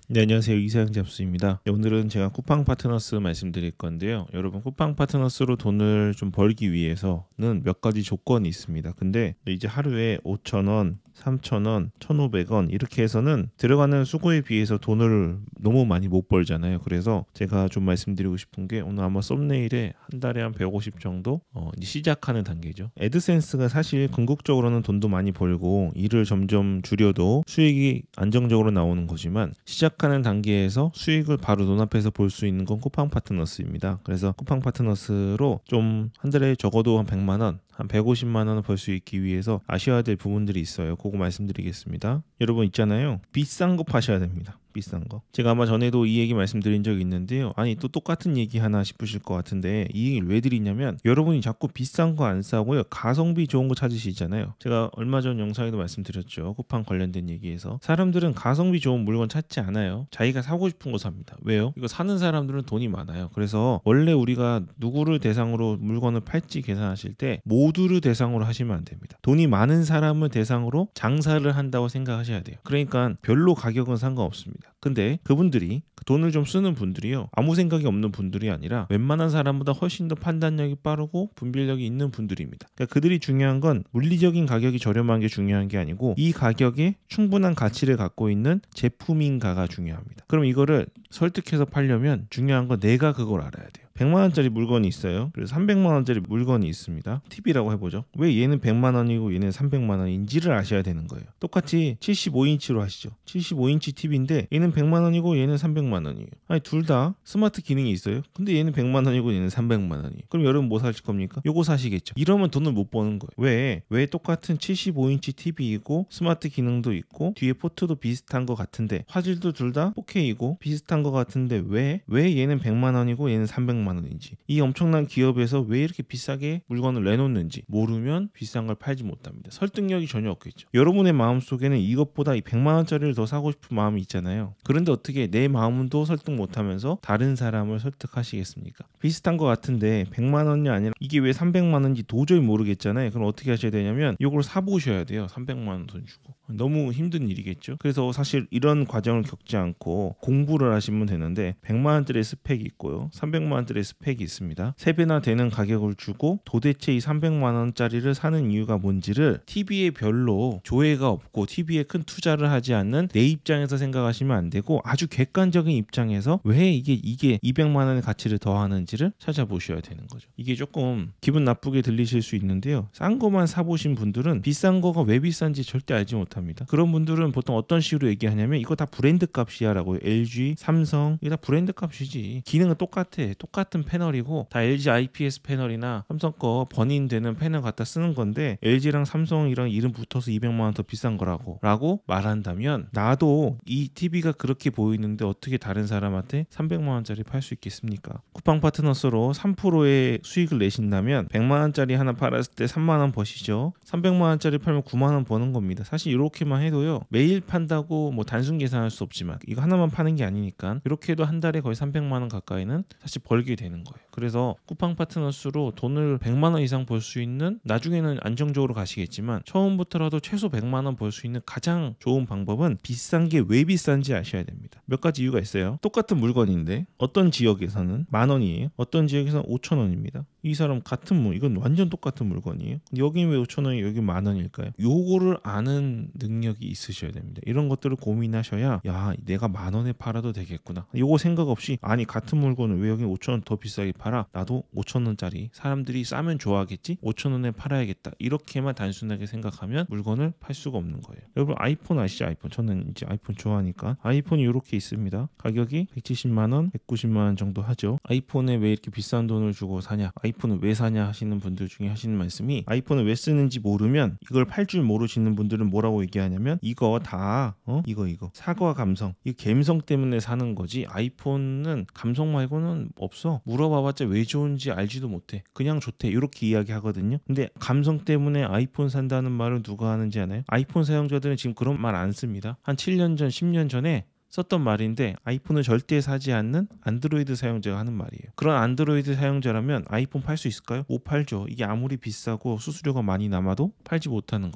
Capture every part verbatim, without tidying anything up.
네, 안녕하세요. 이사영 잡수입니다. 네, 오늘은 제가 쿠팡 파트너스 말씀드릴 건데요. 여러분, 쿠팡 파트너스로 돈을 좀 벌기 위해서는 몇 가지 조건이 있습니다. 근데 이제 하루에 오천 원, 삼천 원, 천오백 원 이렇게 해서는 들어가는 수고에 비해서 돈을 너무 많이 못 벌잖아요. 그래서 제가 좀 말씀드리고 싶은 게 오늘 아마 썸네일에 한 달에 한 백오십 정도 어, 이제 시작하는 단계죠. 애드센스가 사실 궁극적으로는 돈도 많이 벌고 일을 점점 줄여도 수익이 안정적으로 나오는 거지만 시작하는 단계에서 수익을 바로 눈앞에서 볼 수 있는 건 쿠팡 파트너스입니다. 그래서 쿠팡 파트너스로 좀 한 달에 적어도 한 백만 원, 한 백오십만 원을 벌 수 있기 위해서 아셔야 될 부분들이 있어요. 그거 말씀드리겠습니다. 여러분 있잖아요. 비싼 거 파셔야 됩니다. 비싼 거. 제가 아마 전에도 이 얘기 말씀드린 적이 있는데요. 아니 또 똑같은 얘기 하나 싶으실 것 같은데 이 얘기를 왜 드리냐면 여러분이 자꾸 비싼 거 안 사고요. 가성비 좋은 거 찾으시잖아요. 제가 얼마 전 영상에도 말씀드렸죠. 쿠팡 관련된 얘기에서 사람들은 가성비 좋은 물건 찾지 않아요. 자기가 사고 싶은 거 삽니다. 왜요? 이거 사는 사람들은 돈이 많아요. 그래서 원래 우리가 누구를 대상으로 물건을 팔지 계산하실 때 모두를 대상으로 하시면 안 됩니다. 돈이 많은 사람을 대상으로 장사를 한다고 생각하셔야 돼요. 그러니까 별로 가격은 상관없습니다. 근데 그분들이 돈을 좀 쓰는 분들이요. 아무 생각이 없는 분들이 아니라 웬만한 사람보다 훨씬 더 판단력이 빠르고 분별력이 있는 분들입니다. 그러니까 그들이 중요한 건 물리적인 가격이 저렴한 게 중요한 게 아니고 이 가격에 충분한 가치를 갖고 있는 제품인가가 중요합니다. 그럼 이거를 설득해서 팔려면 중요한 건 내가 그걸 알아야 돼요. 백만 원짜리 물건이 있어요. 그래서 삼백만 원짜리 물건이 있습니다. 팁이라고 해보죠. 왜 얘는 백만 원이고 얘는 삼백만 원인지를 아셔야 되는 거예요. 똑같이 칠십오 인치로 하시죠. 칠십오 인치 팁인데 얘는 백만 원이고 얘는 삼백만 원이에요. 아니 둘 다 스마트 기능이 있어요. 근데 얘는 백만 원이고 얘는 삼백만 원이에요. 그럼 여러분 뭐 사실 겁니까? 요거 사시겠죠. 이러면 돈을 못 버는 거예요. 왜? 왜 똑같은 칠십오 인치 티비이고 스마트 기능도 있고 뒤에 포트도 비슷한 것 같은데 화질도 둘 다 포케이고 비슷한 것 같은데 왜? 왜 얘는 백만 원이고 얘는 삼백만 원인지 이 엄청난 기업에서 왜 이렇게 비싸게 물건을 내놓는지 모르면 비싼 걸 팔지 못합니다. 설득력이 전혀 없겠죠. 여러분의 마음속에는 이것보다 이 백만 원짜리를 더 사고 싶은 마음이 있잖아요. 그런데 어떻게 내 마음도 설득 못하면서 다른 사람을 설득하시겠습니까? 비슷한 것 같은데 백만 원이 아니라 이게 왜 삼백만 원인지 도저히 모르겠잖아요. 그럼 어떻게 하셔야 되냐면 이걸 사보셔야 돼요. 삼백만 원 돈 주고. 너무 힘든 일이겠죠. 그래서 사실 이런 과정을 겪지 않고 공부를 하시면 되는데 백만 원짜리 스펙이 있고요. 삼백만 원짜리 스펙이 있습니다. 세 배나 되는 가격을 주고 도대체 이 삼백만 원짜리를 사는 이유가 뭔지를 티비에 별로 조회가 없고 티비에 큰 투자를 하지 않는 내 입장에서 생각하시면 안 되고 아주 객관적인 입장에서 왜 이게 이게 이백만 원의 가치를 더하는지를 찾아보셔야 되는 거죠. 이게 조금 기분 나쁘게 들리실 수 있는데요. 싼 거만 사보신 분들은 비싼 거가 왜 비싼지 절대 알지 못합니다. 그런 분들은 보통 어떤 식으로 얘기하냐면 이거 다 브랜드 값이야 라고. 엘지, 삼성 이게 다 브랜드 값이지. 기능은 똑같아. 똑같은 패널이고 다 엘지 아이피에스 패널이나 삼성 거 번인되는 패널 갖다 쓰는 건데 엘지랑 삼성이랑 이름 붙어서 이백만 원 더 비싼 거라고 라고 말한다면 나도 이 티비가 그렇게 보이는데 어떻게 다른 사람한테 삼백만 원짜리 팔 수 있겠습니까? 쿠팡 파트너스로 삼 퍼센트의 수익을 내신다면 백만 원짜리 하나 팔았을 때 삼만 원 버시죠. 삼백만 원짜리 팔면 구만 원 버는 겁니다. 사실 이렇게만 해도요. 매일 판다고 뭐 단순 계산할 수 없지만 이거 하나만 파는 게 아니니까 이렇게 해도 한 달에 거의 삼백만 원 가까이는 사실 벌게 되는 거예요. 그래서 쿠팡 파트너스로 돈을 백만 원 이상 벌 수 있는 나중에는 안정적으로 가시겠지만 처음부터라도 최소 백만 원 벌 수 있는 가장 좋은 방법은 비싼 게 왜 비싼지 아셔야 됩니다. 몇 가지 이유가 있어요. 똑같은 물건인데 어떤 지역에서는 만 원이에요. 어떤 지역에서는 오천 원입니다. 이 사람 같은 물 이건 완전 똑같은 물건이에요. 여긴 왜 오천 원이 여긴 만 원일까요? 요거를 아는 능력이 있으셔야 됩니다. 이런 것들을 고민하셔야 야 내가 만 원에 팔아도 되겠구나. 요거 생각 없이 아니 같은 물건을 왜 여기 오천 원 더 비싸게 팔아? 나도 오천 원짜리 사람들이 싸면 좋아하겠지? 오천 원에 팔아야겠다. 이렇게만 단순하게 생각하면 물건을 팔 수가 없는 거예요. 여러분 아이폰 아시죠? 아이폰. 저는 이제 아이폰 좋아하니까 아이폰이 이렇게 있습니다. 가격이 백칠십만 원, 백구십만 원 정도 하죠. 아이폰에 왜 이렇게 비싼 돈을 주고 사냐? 아이폰을 왜 사냐 하시는 분들 중에 하시는 말씀이 아이폰을 왜 쓰는지 모르면 이걸 팔 줄 모르시는 분들은 뭐라고 얘기하냐면 이거 다 어? 이거 이거 사과 감성 이 감성 때문에 사는 거지 아이폰은 감성 말고는 없어. 물어봐봤자 왜 좋은지 알지도 못해. 그냥 좋대. 이렇게 이야기하거든요. 근데 감성 때문에 아이폰 산다는 말을 누가 하는지 아나요? 아이폰 사용자들은 지금 그런 말 안 씁니다. 한 칠 년 전, 십 년 전에 썼던 말인데 아이폰을 절대 사지 않는 안드로이드 사용자가 하는 말이에요. 그런 안드로이드 사용자라면 아이폰 팔 수 있을까요? 못 팔죠. 이게 아무리 비싸고 수수료가 많이 남아도 팔지 못하는 겁니다.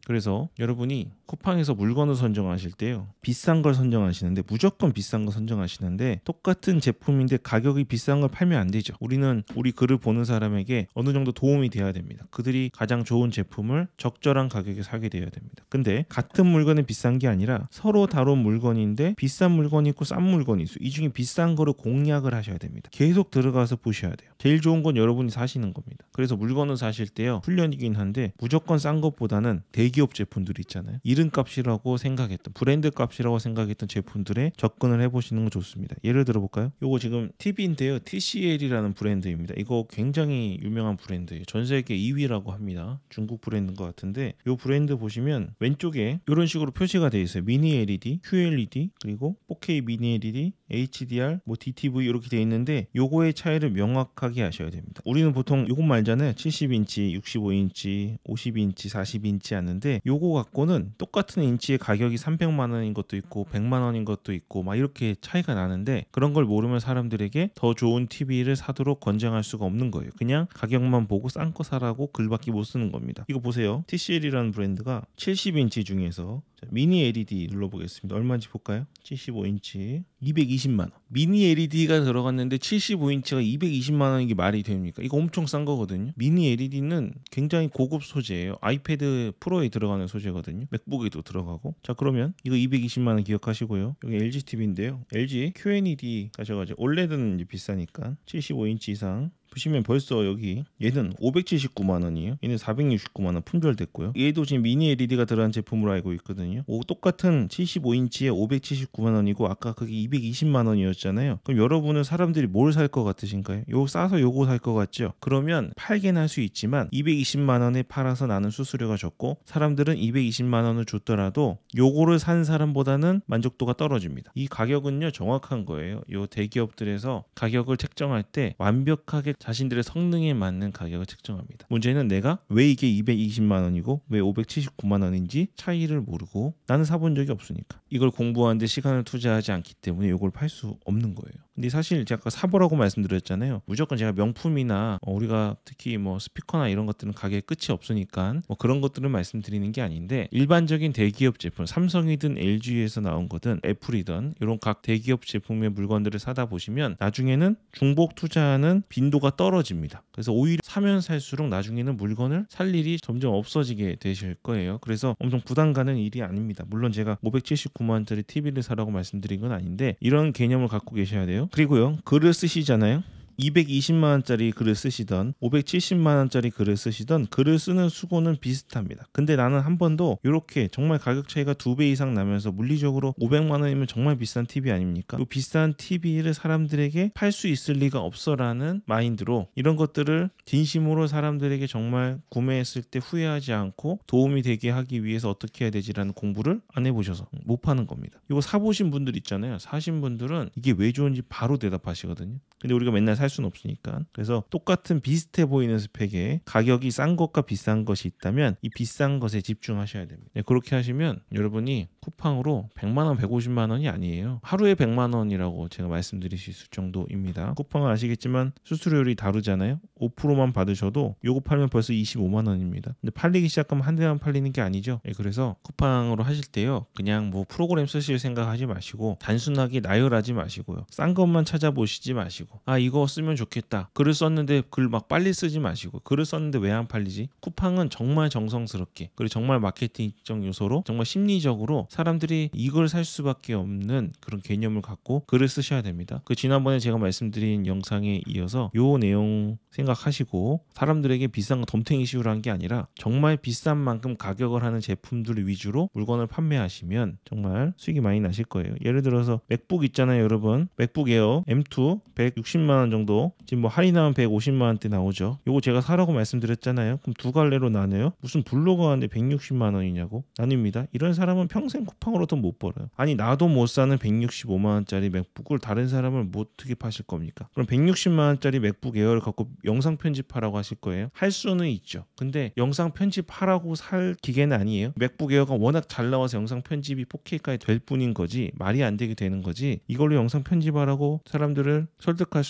그래서 여러분이 쿠팡에서 물건을 선정하실 때요, 비싼 걸 선정하시는데 무조건 비싼 거 선정하시는데 똑같은 제품인데 가격이 비싼 걸 팔면 안 되죠. 우리는 우리 글을 보는 사람에게 어느 정도 도움이 돼야 됩니다. 그들이 가장 좋은 제품을 적절한 가격에 사게 되어야 됩니다. 근데 같은 물건이 비싼 게 아니라 서로 다른 물건인데 비싼 물건이 있고 싼 물건이 있어요. 이 중에 비싼 거를 공략을 하셔야 됩니다. 계속 들어가서 보셔야 돼요. 제일 좋은 건 여러분이 사시는 겁니다. 그래서 물건을 사실 때요, 훈련이긴 한데 무조건 싼 것보다는 대기업 제품들 있잖아요. 이름값이라고 생각했던, 브랜드 값이라고 생각했던 제품들에 접근을 해보시는 거 좋습니다. 예를 들어 볼까요? 요거 지금 티비인데요, 티씨엘이라는 브랜드입니다. 이거 굉장히 유명한 브랜드예요. 전 세계 이 위라고 합니다. 중국 브랜드인 것 같은데 요 브랜드 보시면 왼쪽에 이런 식으로 표시가 되어 있어요. 미니 엘이디, 큐엘이디, 그리고 포케이 미니 엘이디, 에이치디알, 뭐 디티브이 이렇게 되어 있는데 요거의 차이를 명확하게 하셔야 됩니다. 우리는 보통 요것만 알잖아요. 칠십 인치, 육십오 인치, 오십 인치, 사십 인치 하는데 요거 갖고는 똑같은 인치의 가격이 삼백만 원인 것도 있고 백만 원인 것도 있고 막 이렇게 차이가 나는데, 그런 걸 모르면 사람들에게 더 좋은 티비를 사도록 권장할 수가 없는 거예요. 그냥 가격만 보고 싼 거 사라고 글밖에 못 쓰는 겁니다. 이거 보세요. 티씨엘이라는 브랜드가 칠십 인치 중에서 미니 엘이디 눌러보겠습니다. 얼마인지 볼까요? 칠십오 인치 이백이십만 원. 미니 엘이디가 들어갔는데 칠십오 인치가 이백이십만 원인 게 말이 됩니까? 이거 엄청 싼 거거든요. 미니 엘이디는 굉장히 고급 소재예요. 아이패드 프로에 들어가는 소재거든요. 맥북에도 들어가고. 자, 그러면 이거 이백이십만 원 기억하시고요. 여기 엘지 티비인데요. 엘지 큐엔이디 가셔가지고 올레드는 이제 비싸니까 칠십오 인치 이상 보시면 벌써 여기 얘는 오백칠십구만 원이에요. 얘는 사백육십구만 원 품절됐고요. 얘도 지금 미니 엘이디가 들어간 제품으로 알고 있거든요. 오, 똑같은 칠십오 인치에 오백칠십구만 원이고 아까 그게 이백이십만 원이었잖아요. 그럼 여러분은 사람들이 뭘 살 것 같으신가요? 요거 싸서 요거 살 것 같죠? 그러면 팔긴 할 수 있지만 이백이십만 원에 팔아서 나는 수수료가 적고 사람들은 이백이십만 원을 줬더라도 요거를 산 사람보다는 만족도가 떨어집니다. 이 가격은요 정확한 거예요. 요 대기업들에서 가격을 책정할 때 완벽하게 자신들의 성능에 맞는 가격을 책정합니다. 문제는 내가 왜 이게 이백이십만 원이고 왜 오백칠십구만 원인지 차이를 모르고 나는 사본 적이 없으니까 이걸 공부하는데 시간을 투자하지 않기 때문에 이걸 팔 수 없는 거예요. 근데 사실 제가 아까 사보라고 말씀드렸잖아요. 무조건 제가 명품이나 어, 우리가 특히 뭐 스피커나 이런 것들은 가격에 끝이 없으니까 뭐 그런 것들을 말씀드리는 게 아닌데, 일반적인 대기업 제품, 삼성이든 엘지에서 나온 거든 애플이든 이런 각 대기업 제품의 물건들을 사다 보시면 나중에는 중복 투자하는 빈도가 떨어집니다. 그래서 오히려 사면 살수록 나중에는 물건을 살 일이 점점 없어지게 되실 거예요. 그래서 엄청 부담 가는 일이 아닙니다. 물론 제가 오백칠십구만 원짜리 티비를 사라고 말씀드린 건 아닌데 이런 개념을 갖고 계셔야 돼요. 그리고요, 글을 쓰시잖아요. 이백이십만 원짜리 글을 쓰시던 오백칠십만 원짜리 글을 쓰시던 글을 쓰는 수고는 비슷합니다. 근데 나는 한 번도 이렇게 정말 가격 차이가 두 배 이상 나면서 물리적으로 오백만 원이면 정말 비싼 티비 아닙니까? 이 비싼 티비를 사람들에게 팔 수 있을 리가 없어라는 마인드로 이런 것들을 진심으로 사람들에게 정말 구매했을 때 후회하지 않고 도움이 되게 하기 위해서 어떻게 해야 되지라는 공부를 안 해보셔서 못 파는 겁니다. 이거 사보신 분들 있잖아요. 사신 분들은 이게 왜 좋은지 바로 대답하시거든요. 근데 우리가 맨날 살 수는 없으니까. 그래서 똑같은 비슷해 보이는 스펙에 가격이 싼 것과 비싼 것이 있다면 이 비싼 것에 집중하셔야 됩니다. 네, 그렇게 하시면 여러분이 쿠팡으로 백만 원, 백오십만 원이 아니에요. 하루에 백만 원이라고 제가 말씀드릴 수 있을 정도입니다. 쿠팡은 아시겠지만 수수료율이 다르잖아요. 오 퍼센트만 받으셔도 요거 팔면 벌써 이십오만 원입니다. 근데 팔리기 시작하면 한 대만 팔리는 게 아니죠. 네, 그래서 쿠팡으로 하실 때요, 그냥 뭐 프로그램 쓰실 생각하지 마시고 단순하게 나열하지 마시고요. 싼 것만 찾아보시지 마시고 아 이거 쓰면 좋겠다. 글을 썼는데 글 막 빨리 쓰지 마시고 글을 썼는데 왜 안 팔리지? 쿠팡은 정말 정성스럽게 그리고 정말 마케팅적 요소로 정말 심리적으로 사람들이 이걸 살 수밖에 없는 그런 개념을 갖고 글을 쓰셔야 됩니다. 그 지난번에 제가 말씀드린 영상에 이어서 요 내용 생각하시고 사람들에게 비싼 거 덤탱이 씌우라는 게 아니라 정말 비싼 만큼 가격을 하는 제품들 위주로 물건을 판매하시면 정말 수익이 많이 나실 거예요. 예를 들어서 맥북 있잖아요, 여러분. 맥북 에어 엠 투 백육십만 원 정도 지금 뭐 할인하면 백오십만 원대 나오죠. 요거 제가 사라고 말씀드렸잖아요. 그럼 두 갈래로 나눠요? 무슨 블로그 하는데 백육십만 원이냐고? 아닙니다. 이런 사람은 평생 쿠팡으로 돈 못 벌어요. 아니 나도 못 사는 백육십오만 원짜리 맥북을 다른 사람을 뭐 어떻게 파실 겁니까? 그럼 백육십만 원짜리 맥북 에어를 갖고 영상 편집하라고 하실 거예요? 할 수는 있죠. 근데 영상 편집하라고 살 기계는 아니에요. 맥북 에어가 워낙 잘 나와서 영상 편집이 포케이까지 될 뿐인 거지 말이 안 되게 되는 거지 이걸로 영상 편집하라고 사람들을 설득할 수는 없습니다.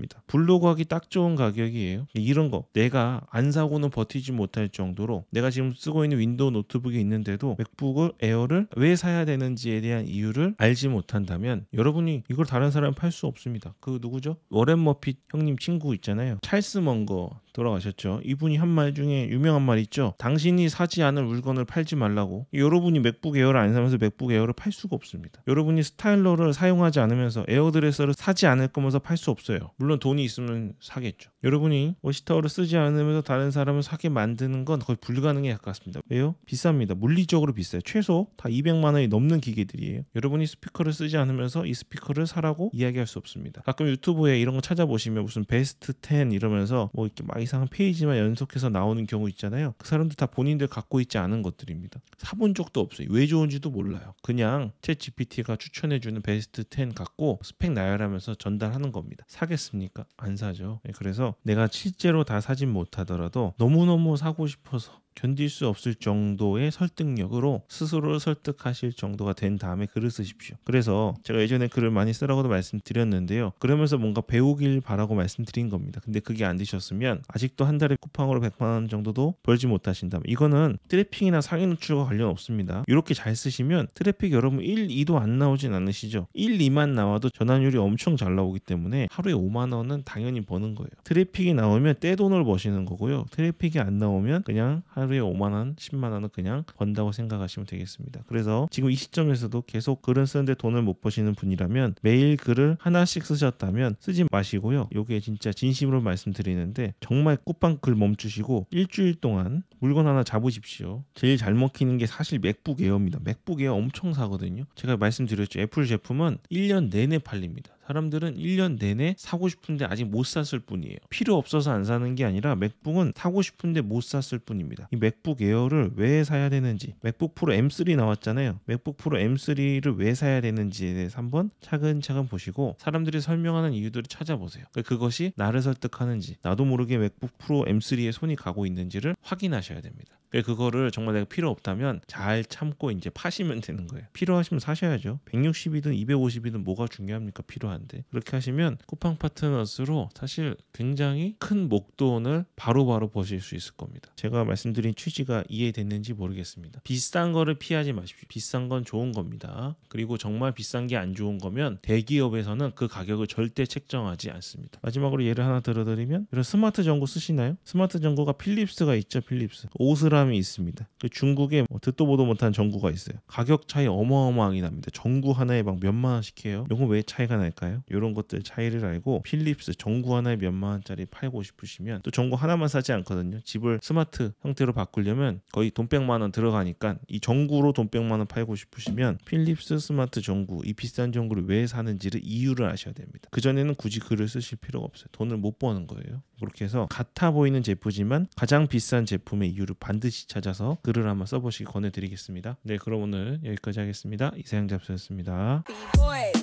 없습니다. 블로그 하기 딱 좋은 가격이에요. 이런 거 내가 안 사고는 버티지 못할 정도로 내가 지금 쓰고 있는 윈도우 노트북이 있는데도 맥북 에어를 왜 사야 되는지에 대한 이유를 알지 못한다면 여러분이 이걸 다른 사람은 팔 수 없습니다. 그 누구죠? 워렌 머핏 형님 친구 있잖아요. 찰스 먼거 돌아가셨죠. 이분이 한 말 중에 유명한 말 있죠. 당신이 사지 않을 물건을 팔지 말라고. 여러분이 맥북 에어를 안 사면서 맥북 에어를 팔 수가 없습니다. 여러분이 스타일러를 사용하지 않으면서 에어드레서를 사지 않을 거면서 팔 수 없어요. 물론 돈이 있으면 사겠죠. 여러분이 워시타워를 쓰지 않으면서 다른 사람을 사게 만드는 건 거의 불가능에 가깝습니다. 왜요? 비쌉니다. 물리적으로 비싸요. 최소 다 이백만 원이 넘는 기계들이에요. 여러분이 스피커를 쓰지 않으면서 이 스피커를 사라고 이야기할 수 없습니다. 가끔 유튜브에 이런 거 찾아보시면 무슨 베스트 텐 이러면서 뭐 이렇게 막 이상한 페이지만 연속해서 나오는 경우 있잖아요. 그 사람들 다 본인들 갖고 있지 않은 것들입니다. 사본 적도 없어요. 왜 좋은지도 몰라요. 그냥 챗 지피티가 추천해주는 베스트 텐 갖고 스펙 나열하면서 전달하는 겁니다. 사겠습니까? 안 사죠. 네, 그래서 내가 실제로 다 사진 못하더라도 너무너무 사고 싶어서 견딜 수 없을 정도의 설득력으로 스스로를 설득하실 정도가 된 다음에 글을 쓰십시오. 그래서 제가 예전에 글을 많이 쓰라고도 말씀드렸는데요. 그러면서 뭔가 배우길 바라고 말씀드린 겁니다. 근데 그게 안 되셨으면 아직도 한 달에 쿠팡으로 백만 원 정도도 벌지 못하신다면 이거는 트래픽이나 상위 노출과 관련 없습니다. 이렇게 잘 쓰시면 트래픽 여러분 일, 이도 안 나오진 않으시죠. 일, 이만 나와도 전환율이 엄청 잘 나오기 때문에 하루에 오만 원은 당연히 버는 거예요. 트래픽이 나오면 떼돈을 버시는 거고요. 트래픽이 안 나오면 그냥 하루에 오만 원, 십만 원은 그냥 번다고 생각하시면 되겠습니다. 그래서 지금 이 시점에서도 계속 글을 쓰는데 돈을 못 버시는 분이라면 매일 글을 하나씩 쓰셨다면 쓰지 마시고요. 이게 진짜 진심으로 말씀드리는데 정말 꽃빵 글 멈추시고 일주일 동안 물건 하나 잡으십시오. 제일 잘 먹히는 게 사실 맥북 에어입니다. 맥북 에어 엄청 사거든요. 제가 말씀드렸죠. 애플 제품은 일 년 내내 팔립니다. 사람들은 일 년 내내 사고 싶은데 아직 못 샀을 뿐이에요. 필요 없어서 안 사는 게 아니라 맥북은 사고 싶은데 못 샀을 뿐입니다. 이 맥북 에어를 왜 사야 되는지, 맥북 프로 엠 쓰리 나왔잖아요. 맥북 프로 엠 쓰리를 왜 사야 되는지에 대해서 한번 차근차근 보시고 사람들이 설명하는 이유들을 찾아보세요. 그것이 나를 설득하는지, 나도 모르게 맥북 프로 엠 쓰리에 손이 가고 있는지를 확인하셔야 됩니다. 그거를 정말 내가 필요 없다면 잘 참고 이제 파시면 되는 거예요. 필요하시면 사셔야죠. 백육십이든 이백오십이든 뭐가 중요합니까? 필요한데. 그렇게 하시면 쿠팡 파트너스로 사실 굉장히 큰 목돈을 바로바로 버실 수 있을 겁니다. 제가 말씀드린 취지가 이해됐는지 모르겠습니다. 비싼 거를 피하지 마십시오. 비싼 건 좋은 겁니다. 그리고 정말 비싼 게 안 좋은 거면 대기업에서는 그 가격을 절대 책정하지 않습니다. 마지막으로 예를 하나 들어드리면 이런 스마트 전구 쓰시나요? 스마트 전구가 필립스가 있죠. 필립스. 오스라 이 있습니다. 중국에 뭐 듣도 보도 못한 전구가 있어요. 가격 차이 어마어마하게 납니다. 전구 하나에 막 몇만 원씩 해요. 이건 왜 차이가 날까요? 이런 것들 차이를 알고 필립스 전구 하나에 몇만 원짜리 팔고 싶으시면 또 전구 하나만 사지 않거든요. 집을 스마트 형태로 바꾸려면 거의 돈 백만 원 들어가니까 이 전구로 돈 백만 원 팔고 싶으시면 필립스 스마트 전구 이 비싼 전구를 왜 사는지를 이유를 아셔야 됩니다. 그전에는 굳이 글을 쓰실 필요가 없어요. 돈을 못 버는 거예요. 그렇게 해서 같아 보이는 제품이지만 가장 비싼 제품의 이유를 반드시 찾아서 글을 한번 써보시기 권해드리겠습니다. 네, 그럼 오늘 여기까지 하겠습니다. 이사영 잡스였습니다.